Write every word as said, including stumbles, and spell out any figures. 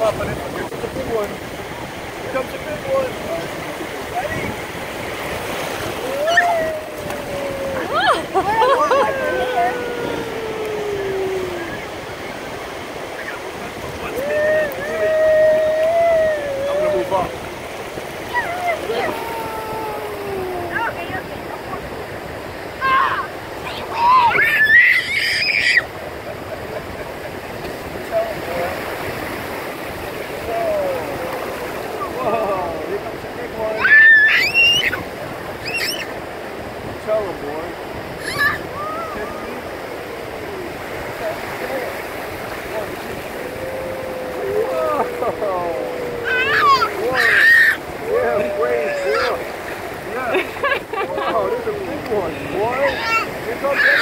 up on it. Here comes a big one. Here comes a big one. Ready? I'm gonna move up. Tell him, boy. Whoa! Yeah, great. Yeah. Wow, this is a big one, boy. Here comes